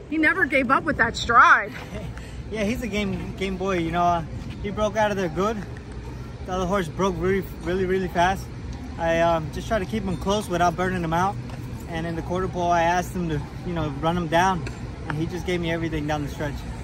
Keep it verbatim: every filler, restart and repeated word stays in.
he never gave up with that stride. Yeah, he's a game game boy. You know, uh, he broke out of there good. The other horse broke really, really, really fast. I um, just tried to keep him close without burning him out. And in the quarter pole, I asked him to, you know, run him down, and he just gave me everything down the stretch.